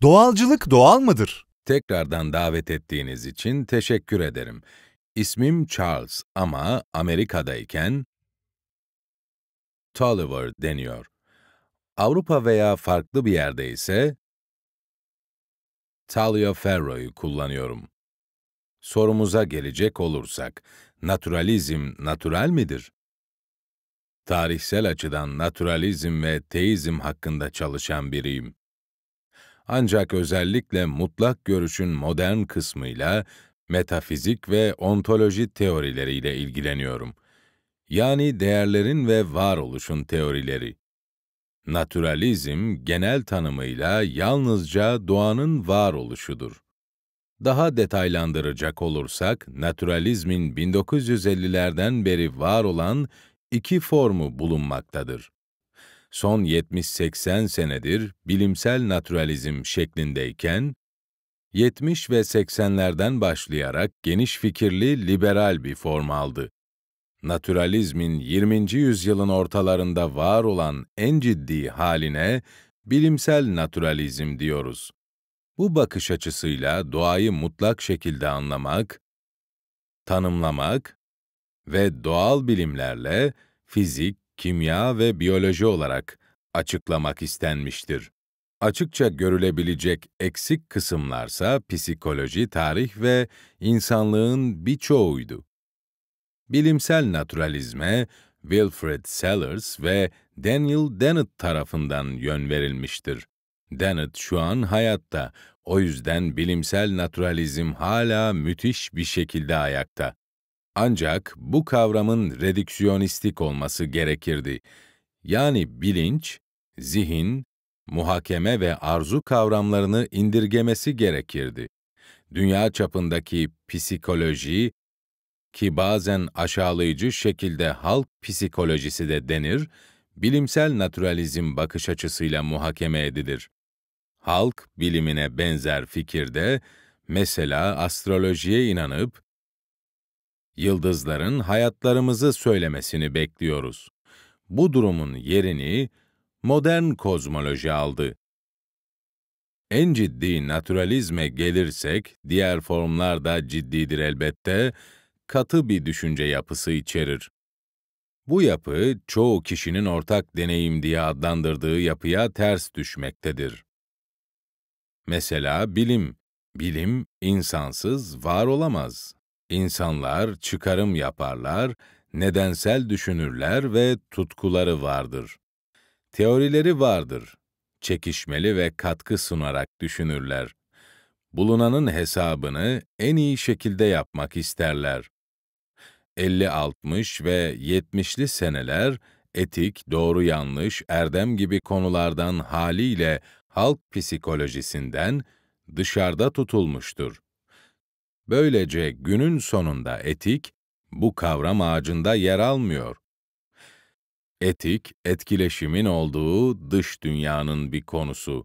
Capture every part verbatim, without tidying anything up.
Doğalcılık doğal mıdır? Tekrardan davet ettiğiniz için teşekkür ederim. İsmim Charles ama Amerika'dayken Tolliver deniyor. Avrupa veya farklı bir yerde ise Taliaferro'yu kullanıyorum. Sorumuza gelecek olursak, naturalizm natural midir? Tarihsel açıdan naturalizm ve teizm hakkında çalışan biriyim. Ancak özellikle mutlak görüşün modern kısmıyla metafizik ve ontoloji teorileriyle ilgileniyorum. Yani değerlerin ve varoluşun teorileri. Naturalizm, genel tanımıyla yalnızca doğanın varoluşudur. Daha detaylandıracak olursak, naturalizmin bin dokuz yüz ellilerden beri var olan iki formu bulunmaktadır. Son yetmiş seksen senedir bilimsel naturalizm şeklindeyken, yetmiş ve seksenlerden başlayarak geniş fikirli liberal bir form aldı. Naturalizmin yirminci yüzyılın ortalarında var olan en ciddi haline bilimsel naturalizm diyoruz. Bu bakış açısıyla doğayı mutlak şekilde anlamak, tanımlamak ve doğal bilimlerle fizik, kimya ve biyoloji olarak açıklamak istenmiştir. Açıkça görülebilecek eksik kısımlarsa psikoloji, tarih ve insanlığın birçoğuydu. Bilimsel naturalizme Wilfrid Sellars ve Daniel Dennett tarafından yön verilmiştir. Dennett şu an hayatta, o yüzden bilimsel naturalizm hala müthiş bir şekilde ayakta. Ancak bu kavramın redüksiyonistik olması gerekirdi. Yani bilinç, zihin, muhakeme ve arzu kavramlarını indirgemesi gerekirdi. Dünya çapındaki psikoloji, ki bazen aşağılayıcı şekilde halk psikolojisi de denir, bilimsel naturalizm bakış açısıyla muhakeme edilir. Halk bilimine benzer fikirde, mesela astrolojiye inanıp, yıldızların hayatlarımızı söylemesini bekliyoruz. Bu durumun yerini modern kozmoloji aldı. En ciddi naturalizme gelirsek, diğer formlar da ciddidir elbette, katı bir düşünce yapısı içerir. Bu yapı, çoğu kişinin ortak deneyim diye adlandırdığı yapıya ters düşmektedir. Mesela bilim. Bilim, insansız var olamaz. İnsanlar çıkarım yaparlar, nedensel düşünürler ve tutkuları vardır. Teorileri vardır. Çekişmeli ve katkı sunarak düşünürler. Bulunanın hesabını en iyi şekilde yapmak isterler. elli altmış ve yetmişli seneler, etik, doğru yanlış, erdem gibi konulardan haliyle halk psikolojisinden dışarıda tutulmuştur. Böylece günün sonunda etik, bu kavram ağacında yer almıyor. Etik, etkileşimin olduğu dış dünyanın bir konusu.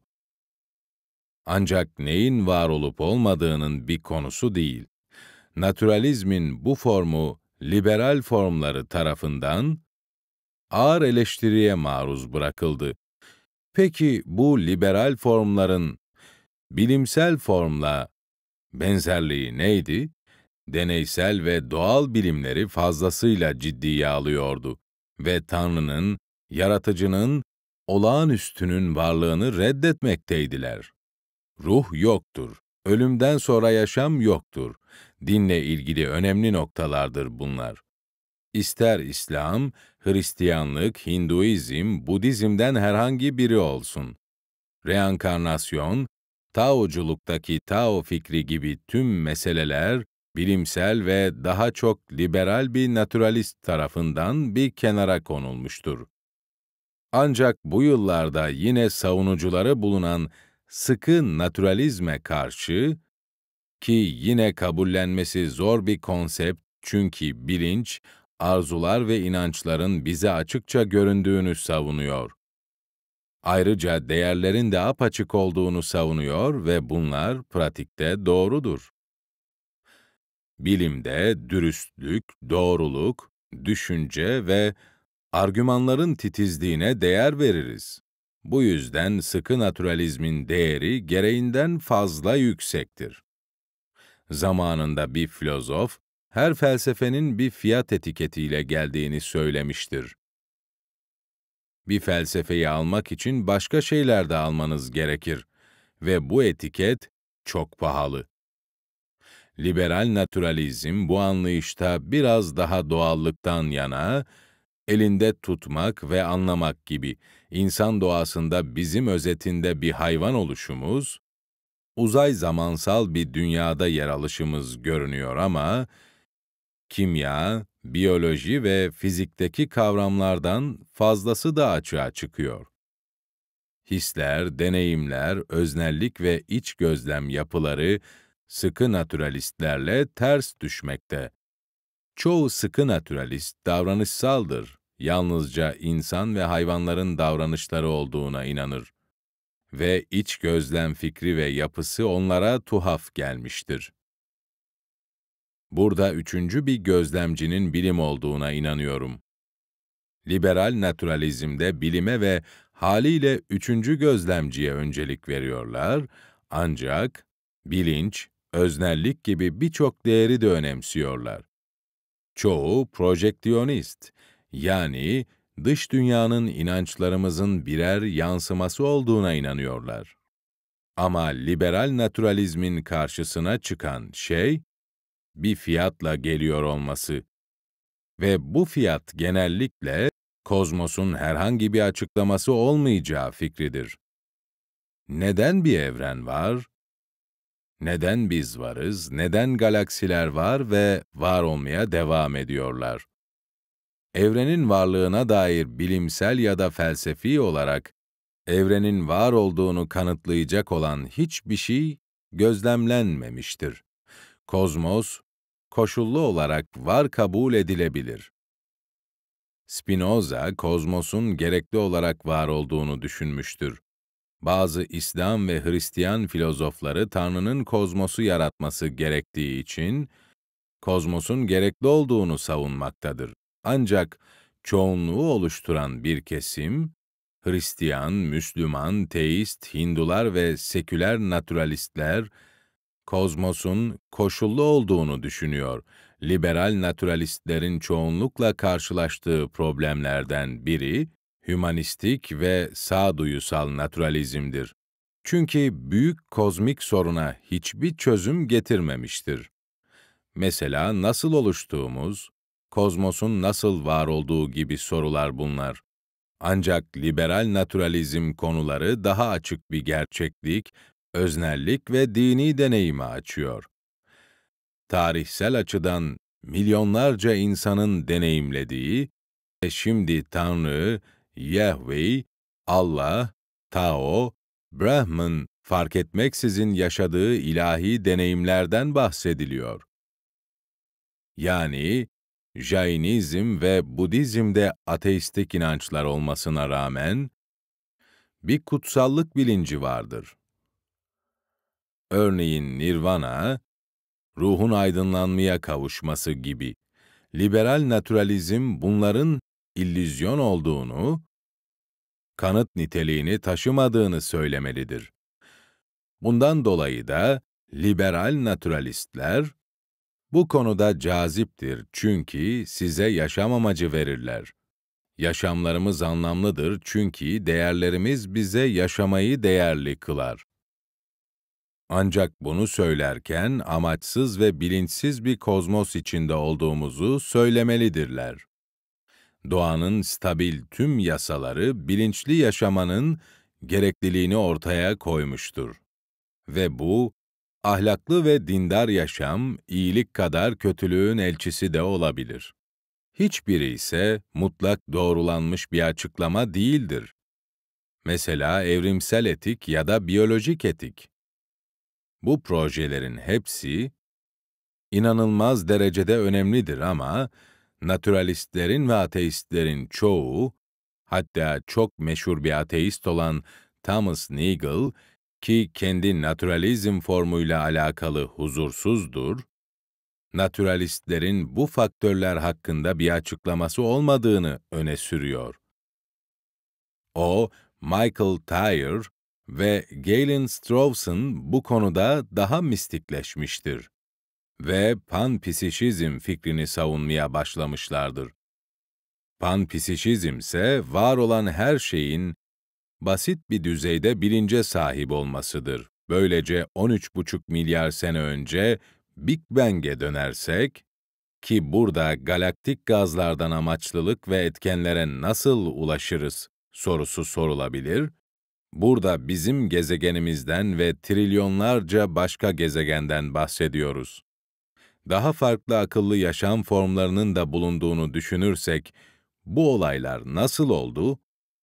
Ancak neyin var olup olmadığının bir konusu değil. Naturalizmin bu formu, liberal formları tarafından ağır eleştiriye maruz bırakıldı. Peki bu liberal formların bilimsel formla benzerliği neydi? Deneysel ve doğal bilimleri fazlasıyla ciddiye alıyordu ve Tanrı'nın, Yaratıcı'nın, olağanüstünün varlığını reddetmekteydiler. Ruh yoktur, ölümden sonra yaşam yoktur. Dinle ilgili önemli noktalardır bunlar. İster İslam, Hristiyanlık, Hinduizm, Budizm'den herhangi biri olsun. Reenkarnasyon, Taoculuk'taki Tao fikri gibi tüm meseleler, bilimsel ve daha çok liberal bir naturalist tarafından bir kenara konulmuştur. Ancak bu yıllarda yine savunucuları bulunan sıkı naturalizme karşı, ki yine kabullenmesi zor bir konsept çünkü bilinç, arzular ve inançların bize açıkça göründüğünü savunuyor. Ayrıca değerlerin de apaçık olduğunu savunuyor ve bunlar pratikte doğrudur. Bilimde dürüstlük, doğruluk, düşünce ve argümanların titizliğine değer veririz. Bu yüzden sıkı naturalizmin değeri gereğinden fazla yüksektir. Zamanında bir filozof, her felsefenin bir fiyat etiketiyle geldiğini söylemiştir. Bir felsefeyi almak için başka şeyler de almanız gerekir ve bu etiket çok pahalı. Liberal naturalizm bu anlayışta biraz daha doğallıktan yana, elinde tutmak ve anlamak gibi insan doğasında bizim özetinde bir hayvan oluşumuz, uzay zamansal bir dünyada yer alışımız görünüyor ama, kimya, biyoloji ve fizikteki kavramlardan fazlası da açığa çıkıyor. Hisler, deneyimler, öznellik ve iç gözlem yapıları sıkı naturalistlerle ters düşmekte. Çoğu sıkı naturalist davranışsaldır, yalnızca insan ve hayvanların davranışları olduğuna inanır ve iç gözlem fikri ve yapısı onlara tuhaf gelmiştir. Burada üçüncü bir gözlemcinin bilim olduğuna inanıyorum. Liberal naturalizmde bilime ve haliyle üçüncü gözlemciye öncelik veriyorlar, ancak bilinç, öznellik gibi birçok değeri de önemsiyorlar. Çoğu projeksiyonist, yani dış dünyanın inançlarımızın birer yansıması olduğuna inanıyorlar. Ama liberal naturalizmin karşısına çıkan şey, bir fiyatla geliyor olması ve bu fiyat genellikle kozmosun herhangi bir açıklaması olmayacağı fikridir. Neden bir evren var? Neden biz varız? Neden galaksiler var ve var olmaya devam ediyorlar? Evrenin varlığına dair bilimsel ya da felsefi olarak evrenin var olduğunu kanıtlayacak olan hiçbir şey gözlemlenmemiştir. Kozmos, koşullu olarak var kabul edilebilir. Spinoza, kozmosun gerekli olarak var olduğunu düşünmüştür. Bazı İslam ve Hristiyan filozofları Tanrı'nın kozmosu yaratması gerektiği için, kozmosun gerekli olduğunu savunmaktadır. Ancak çoğunluğu oluşturan bir kesim, Hristiyan, Müslüman, teist, Hindular ve seküler naturalistler, kozmosun koşullu olduğunu düşünüyor. Liberal naturalistlerin çoğunlukla karşılaştığı problemlerden biri, hümanistik ve sağduyusal naturalizmdir. Çünkü büyük kozmik soruna hiçbir çözüm getirmemiştir. Mesela nasıl oluştuğumuz, kozmosun nasıl var olduğu gibi sorular bunlar. Ancak liberal naturalizm konuları daha açık bir gerçeklik, öznellik ve dini deneyimi açıyor. Tarihsel açıdan milyonlarca insanın deneyimlediği ve şimdi Tanrı, Yahweh, Allah, Tao, Brahman fark etmeksizin yaşadığı ilahi deneyimlerden bahsediliyor. Yani, Jainizm ve Budizm'de ateistik inançlar olmasına rağmen, bir kutsallık bilinci vardır. Örneğin Nirvana, ruhun aydınlanmaya kavuşması gibi. Liberal naturalizm bunların illüzyon olduğunu, kanıt niteliğini taşımadığını söylemelidir. Bundan dolayı da liberal naturalistler, bu konuda caziptir çünkü size yaşam amacı verirler. Yaşamlarımız anlamlıdır çünkü değerlerimiz bize yaşamayı değerli kılar. Ancak bunu söylerken amaçsız ve bilinçsiz bir kozmos içinde olduğumuzu söylemelidirler. Doğanın stabil tüm yasaları bilinçli yaşamanın gerekliliğini ortaya koymuştur. Ve bu, ahlaklı ve dindar yaşam, iyilik kadar kötülüğün elçisi de olabilir. Hiçbiri ise mutlak doğrulanmış bir açıklama değildir. Mesela evrimsel etik ya da biyolojik etik. Bu projelerin hepsi, inanılmaz derecede önemlidir ama, naturalistlerin ve ateistlerin çoğu, hatta çok meşhur bir ateist olan Thomas Nagel, ki kendi naturalizm formuyla alakalı huzursuzdur, naturalistlerin bu faktörler hakkında bir açıklaması olmadığını öne sürüyor. O, Michael Thayer ve Galen Strawson bu konuda daha mistikleşmiştir ve panpsişizm fikrini savunmaya başlamışlardır. Panpsişizm ise var olan her şeyin basit bir düzeyde bilince sahip olmasıdır. Böylece on üç buçuk milyar sene önce Big Bang'e dönersek, ki burada galaktik gazlardan amaçlılık ve etkenlere nasıl ulaşırız sorusu sorulabilir, burada bizim gezegenimizden ve trilyonlarca başka gezegenden bahsediyoruz. Daha farklı akıllı yaşam formlarının da bulunduğunu düşünürsek, bu olaylar nasıl oldu?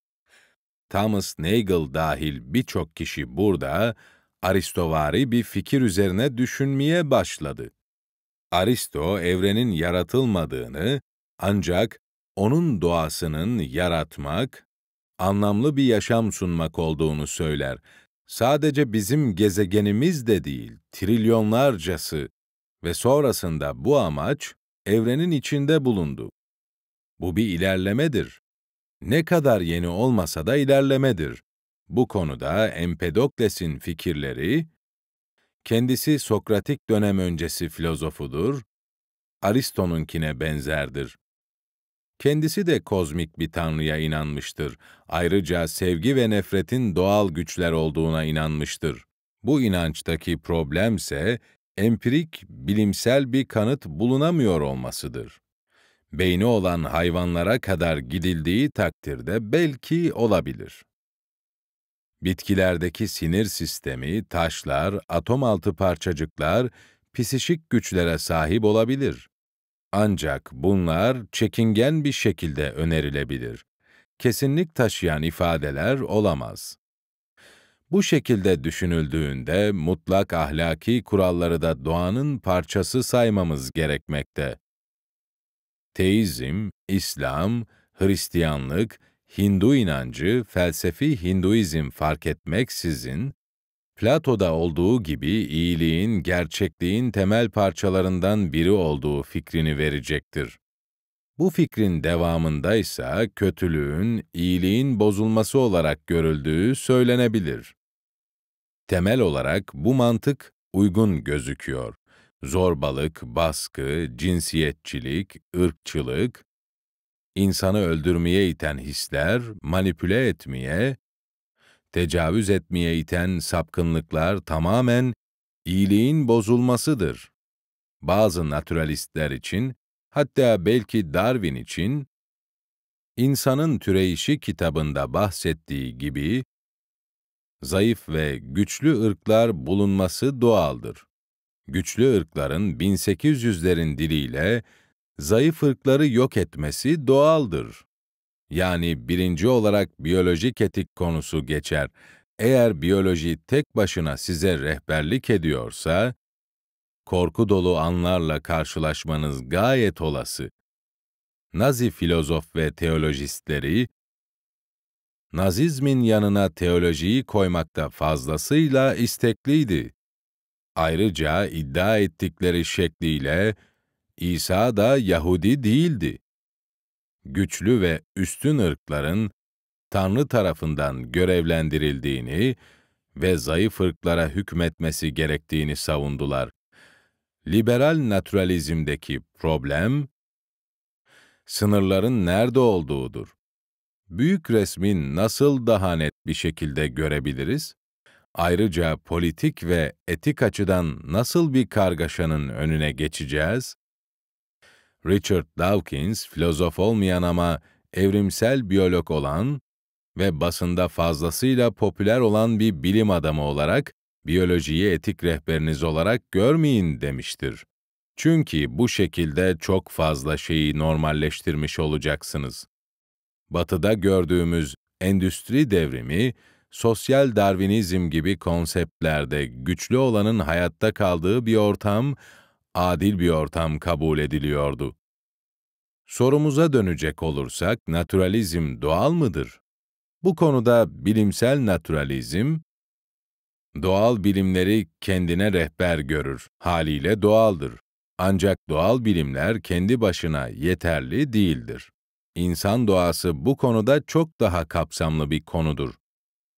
Thomas Nagel dahil birçok kişi burada, Aristovari bir fikir üzerine düşünmeye başladı. Aristo, evrenin yaratılmadığını, ancak onun doğasının yaratmak, anlamlı bir yaşam sunmak olduğunu söyler. Sadece bizim gezegenimiz de değil, trilyonlarcası ve sonrasında bu amaç, evrenin içinde bulundu. Bu bir ilerlemedir. Ne kadar yeni olmasa da ilerlemedir. Bu konuda Empedokles'in fikirleri, kendisi Sokratik dönem öncesi filozofudur, Aristo'nunkine benzerdir. Kendisi de kozmik bir tanrıya inanmıştır. Ayrıca sevgi ve nefretin doğal güçler olduğuna inanmıştır. Bu inançtaki problemse, empirik, bilimsel bir kanıt bulunamıyor olmasıdır. Beyni olan hayvanlara kadar gidildiği takdirde belki olabilir. Bitkilerdeki sinir sistemi, taşlar, atom altı parçacıklar, psişik güçlere sahip olabilir. Ancak bunlar çekingen bir şekilde önerilebilir. Kesinlik taşıyan ifadeler olamaz. Bu şekilde düşünüldüğünde mutlak ahlaki kuralları da doğanın parçası saymamız gerekmekte. Teizm, İslam, Hristiyanlık, Hindu inancı, felsefi Hinduizm fark etmeksizin, Plato'da olduğu gibi iyiliğin, gerçekliğin temel parçalarından biri olduğu fikrini verecektir. Bu fikrin devamında ise kötülüğün, iyiliğin bozulması olarak görüldüğü söylenebilir. Temel olarak bu mantık uygun gözüküyor. Zorbalık, baskı, cinsiyetçilik, ırkçılık, insanı öldürmeye iten hisler, manipüle etmeye, tecavüz etmeye iten sapkınlıklar tamamen iyiliğin bozulmasıdır. Bazı naturalistler için, hatta belki Darwin için, İnsanın Türeyişi kitabında bahsettiği gibi, zayıf ve güçlü ırklar bulunması doğaldır. Güçlü ırkların bin sekiz yüzlerin diliyle, zayıf ırkları yok etmesi doğaldır. Yani birinci olarak biyolojik etik konusu geçer. Eğer biyoloji tek başına size rehberlik ediyorsa, korku dolu anlarla karşılaşmanız gayet olası. Nazi filozof ve teolojistleri, Nazizmin yanına teolojiyi koymakta fazlasıyla istekliydi. Ayrıca iddia ettikleri şekliyle, İsa da Yahudi değildi. Güçlü ve üstün ırkların, Tanrı tarafından görevlendirildiğini ve zayıf ırklara hükmetmesi gerektiğini savundular. Liberal naturalizmdeki problem, sınırların nerede olduğudur. Büyük resmi nasıl daha net bir şekilde görebiliriz? Ayrıca politik ve etik açıdan nasıl bir kargaşanın önüne geçeceğiz? Richard Dawkins, filozof olmayan ama evrimsel biyolog olan ve basında fazlasıyla popüler olan bir bilim adamı olarak, biyolojiyi etik rehberiniz olarak görmeyin demiştir. Çünkü bu şekilde çok fazla şeyi normalleştirmiş olacaksınız. Batı'da gördüğümüz endüstri devrimi, sosyal Darwinizm gibi konseptlerde güçlü olanın hayatta kaldığı bir ortam, adil bir ortam kabul ediliyordu. Sorumuza dönecek olursak, naturalizm doğal mıdır? Bu konuda bilimsel naturalizm, doğal bilimleri kendine rehber görür, haliyle doğaldır. Ancak doğal bilimler kendi başına yeterli değildir. İnsan doğası bu konuda çok daha kapsamlı bir konudur.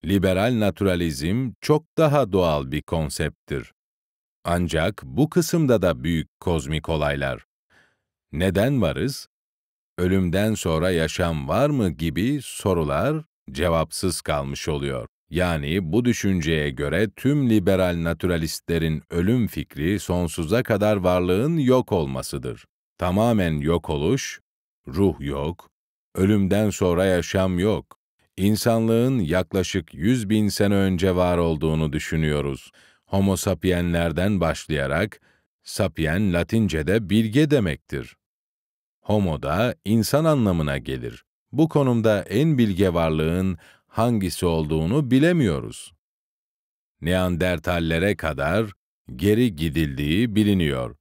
Liberal naturalizm çok daha doğal bir konsepttir. Ancak bu kısımda da büyük kozmik olaylar. Neden varız? Ölümden sonra yaşam var mı gibi sorular cevapsız kalmış oluyor. Yani bu düşünceye göre tüm liberal naturalistlerin ölüm fikri sonsuza kadar varlığın yok olmasıdır. Tamamen yok oluş, ruh yok, ölümden sonra yaşam yok. İnsanlığın yaklaşık yüz bin sene önce var olduğunu düşünüyoruz. Homo sapienlerden başlayarak, sapien Latince'de bilge demektir. Homo da insan anlamına gelir. Bu konumda en bilge varlığın hangisi olduğunu bilemiyoruz. Neandertallere kadar geri gidildiği biliniyor.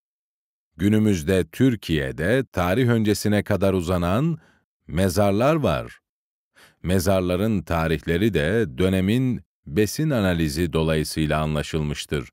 Günümüzde Türkiye'de tarih öncesine kadar uzanan mezarlar var. Mezarların tarihleri de dönemin besin analizi dolayısıyla anlaşılmıştır.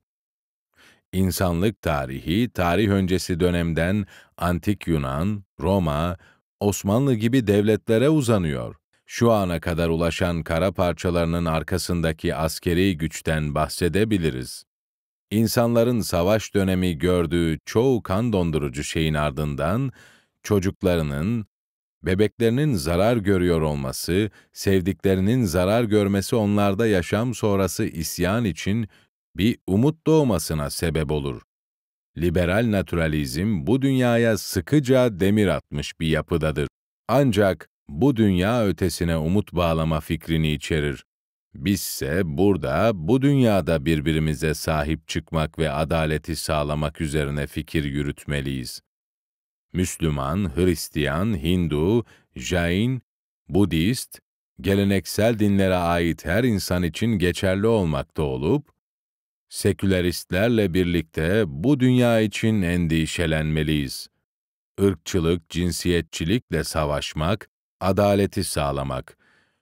İnsanlık tarihi, tarih öncesi dönemden Antik Yunan, Roma, Osmanlı gibi devletlere uzanıyor. Şu ana kadar ulaşan kara parçalarının arkasındaki askeri güçten bahsedebiliriz. İnsanların savaş dönemi gördüğü çoğu kan dondurucu şeyin ardından, çocuklarının, bebeklerinin zarar görüyor olması, sevdiklerinin zarar görmesi onlarda yaşam sonrası isyan için bir umut doğmasına sebep olur. Liberal naturalizm bu dünyaya sıkıca demir atmış bir yapıdadır. Ancak bu dünya ötesine umut bağlama fikrini içerir. Bizse burada, bu dünyada birbirimize sahip çıkmak ve adaleti sağlamak üzerine fikir yürütmeliyiz. Müslüman, Hristiyan, Hindu, Jain, Budist, geleneksel dinlere ait her insan için geçerli olmakta olup, seküleristlerle birlikte bu dünya için endişelenmeliyiz. Irkçılık, cinsiyetçilikle savaşmak, adaleti sağlamak.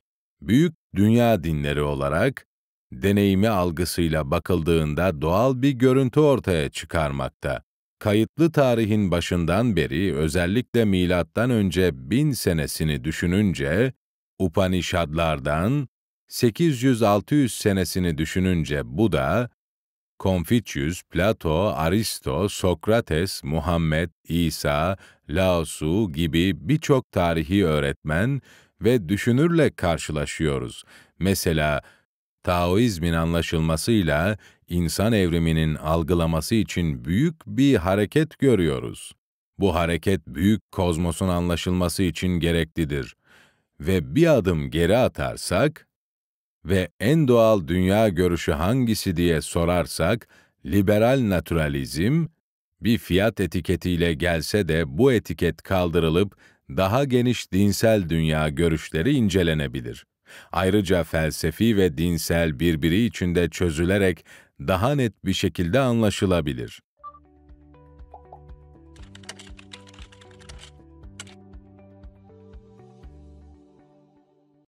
Büyük dünya dinleri olarak, deneyimi algısıyla bakıldığında doğal bir görüntü ortaya çıkarmakta. Kayıtlı tarihin başından beri, özellikle milattan önce bin senesini düşününce, Upanishadlardan sekiz yüz altı yüz senesini düşününce Buda, Konfüçyüs, Plato, Aristo, Sokrates, Muhammed, İsa, Lao Tzu gibi birçok tarihi öğretmen ve düşünürle karşılaşıyoruz. Mesela, Taoizmin anlaşılmasıyla insan evriminin algılaması için büyük bir hareket görüyoruz. Bu hareket büyük kozmosun anlaşılması için gereklidir. Ve bir adım geri atarsak ve en doğal dünya görüşü hangisi diye sorarsak, liberal naturalizm, bir fiyat etiketiyle gelse de bu etiket kaldırılıp daha geniş dinsel dünya görüşleri incelenebilir. Ayrıca felsefi ve dinsel birbiri içinde çözülerek daha net bir şekilde anlaşılabilir.